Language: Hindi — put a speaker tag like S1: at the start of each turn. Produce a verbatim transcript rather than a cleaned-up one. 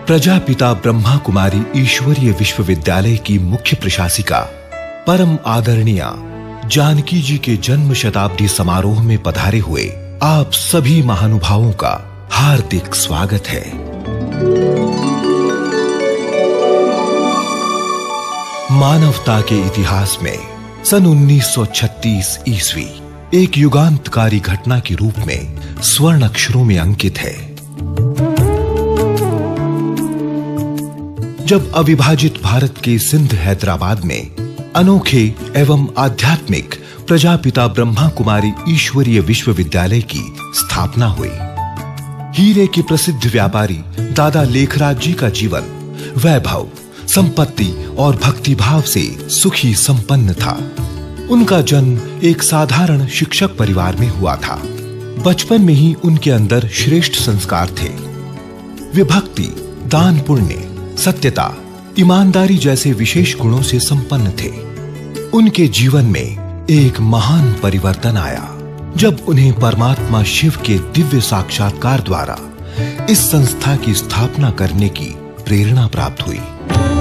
S1: प्रजापिता ब्रह्मा कुमारी ईश्वरीय विश्वविद्यालय की मुख्य प्रशासिका परम आदरणीय जानकी जी के जन्म शताब्दी समारोह में पधारे हुए आप सभी महानुभावों का हार्दिक स्वागत है। मानवता के इतिहास में सन उन्नीस सौ छत्तीस ईस्वी एक युगांतकारी घटना के रूप में स्वर्ण अक्षरों में अंकित है, जब अविभाजित भारत के सिंध हैदराबाद में अनोखे एवं आध्यात्मिक प्रजापिता ब्रह्मा कुमारी ईश्वरीय विश्वविद्यालय की स्थापना हुई। हीरे के प्रसिद्ध व्यापारी दादा लेखराज जी का जीवन वैभव, संपत्ति और भक्तिभाव से सुखी संपन्न था। उनका जन्म एक साधारण शिक्षक परिवार में हुआ था। बचपन में ही उनके अंदर श्रेष्ठ संस्कार थे। वे भक्ति, दान पुण्य, सत्यता, ईमानदारी जैसे विशेष गुणों से संपन्न थे। उनके जीवन में एक महान परिवर्तन आया जब उन्हें परमात्मा शिव के दिव्य साक्षात्कार द्वारा इस संस्था की स्थापना करने की प्रेरणा प्राप्त हुई।